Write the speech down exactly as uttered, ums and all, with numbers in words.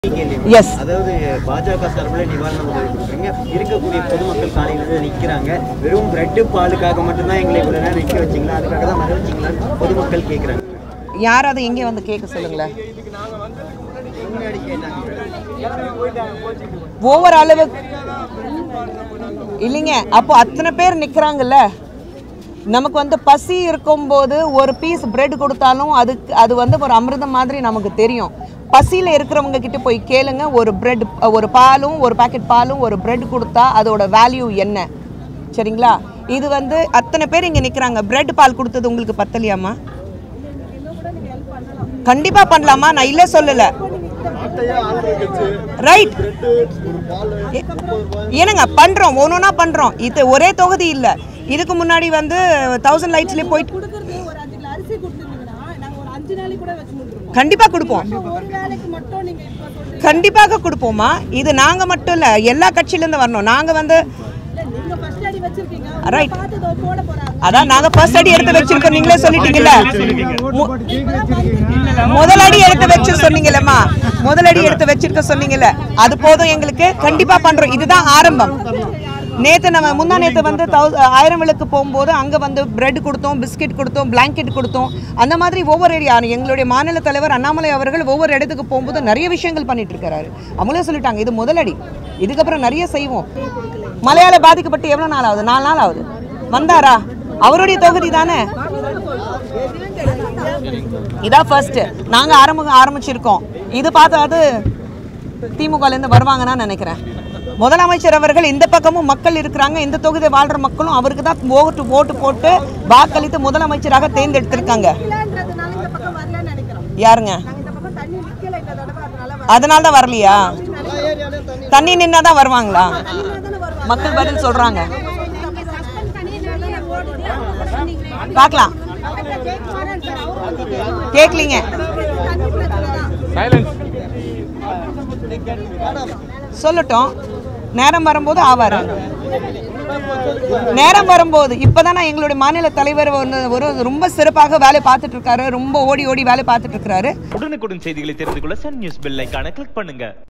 Yes. அதாவது பாஜக சார்பில் நிவாரண உதவி கொடுக்குறீங்க. இருக்கக்கூடிய பொதுமக்கள் காலையில நிற்கிறாங்க. வெறும் பிரெட் பாலுக்காக மட்டும்தான் எங்களை இவ்வளவு நேரம் நிற்க வச்சிங்களா, அதுக்காக தான் வர வச்சிங்களா பொதுமக்கள் கேட்குறாங்க. யார் அதை எங்கே வந்து கேட்க சொல்லுங்களேன். ஒவ்வொரு அளவு இல்லைங்க. அப்போ அத்தனை பேர் நிற்கிறாங்கல்ல, நமக்கு வந்து பசி இருக்கும்போது ஒரு பீஸ் பிரெட் கொடுத்தாலும் அதுக்கு அது வந்து ஒரு அமிர்தம் மாதிரி நமக்கு தெரியும். பசியில் இருக்கிறவங்க கிட்ட போய் கேளுங்க, ஒரு பிரெட் ஒரு பாலும் ஒரு பாக்கெட் பாலும் ஒரு பிரெட் கொடுத்தா அதோட வேல்யூ என்ன, சரிங்களா? இது வந்து அத்தனை பேர் இங்கே நிற்கிறாங்க. பிரெட் பால் கொடுத்தது உங்களுக்கு பத்தலையாமா? கண்டிப்பாக பண்ணலாமா, நான் இல்லை சொல்லலை. ரைட், ஏனுங்க பண்ணுறோம், ஒன்று ஒன்றா பண்ணுறோம். இது ஒரே தொகுதி இல்லை. இதுக்கு முன்னாடி வந்து தௌசண்ட் லைட்ஸ்லேயே போயிட்டு கண்டிப்பாக கொடுப்போம், கண்டிப்பாக கொடுப்போமா. இது நாங்கள் மட்டும் இல்லை, எல்லா கட்சியிலேருந்து வரணும். நாங்கள் வந்து ரைட், அதான் நாங்கள் ஃபர்ஸ்ட் அடி எடுத்து வச்சிருக்கோம். நீங்களே சொல்லிட்டீங்கல்ல, முதலடி எடுத்து வச்சு சொன்னீங்கல்லம்மா, முதலடி எடுத்து வச்சிருக்க சொன்னீங்கல்ல, அது போதும் எங்களுக்கு. கண்டிப்பாக பண்ணுறோம், இதுதான் ஆரம்பம். நேற்று நம்ம முந்தா நேற்று வந்து தௌ ஆயிரம் விளக்கு போகும்போது அங்கே வந்து பிரெட் கொடுத்தோம், பிஸ்கெட் கொடுத்தோம், பிளாங்கெட் கொடுத்தோம். அந்த மாதிரி ஒவ்வொரு எங்களுடைய மாநில தலைவர் அண்ணாமலை அவர்கள் ஒவ்வொரு இடத்துக்கு போகும்போது நிறைய விஷயங்கள் பண்ணிட்டு இருக்கிறாரு. அவங்களே சொல்லிட்டாங்க இது முதலடி, இதுக்கப்புறம் நிறைய செய்வோம். மலையாள பாதிக்கப்பட்டு எவ்வளோ நாள் ஆகுது? நாலு நாள் ஆகுது. வந்தாரா? அவருடைய தொகுதி தானே. இதான் ஃபர்ஸ்ட் நாங்கள் ஆரம்ப ஆரம்பிச்சிருக்கோம். இது பார்த்தா அது திமுகலேருந்து வருவாங்கன்னு நினைக்கிறேன். முதலமைச்சர் அவர்கள் இந்த பக்கமும் மக்கள் இருக்கிறாங்க, இந்த தொகுதி வாழ்ற மக்களும் அவருக்கு தான் ஓட்டு ஓட்டு போட்டு வாக்களித்து முதலமைச்சராக தேர்ந்தெடுத்திருக்காங்க. யாருங்க? அதனால தான் வரலையா? தண்ணி நின்னா தான் வருவாங்களா? மக்கள் பதில் சொல்றாங்க, பார்க்கலாம். கேட்கலீங்க, சொல்லட்டும். நேரம் வரும்போது ஆவாரு, நேரம் வரும்போது. இப்பதான் எங்களுடைய மாநில தலைவர் ஒரு ரொம்ப சிறப்பாக வேலை பார்த்துட்டு இருக்காரு, ரொம்ப ஓடி ஓடி வேலை பார்த்துட்டு இருக்காரு. உடனுக்குடன் செய்திகளை தெரிந்து கொள்ள சன் நியூஸ் பெல் ஐகானை கிளிக் பண்ணுங்க.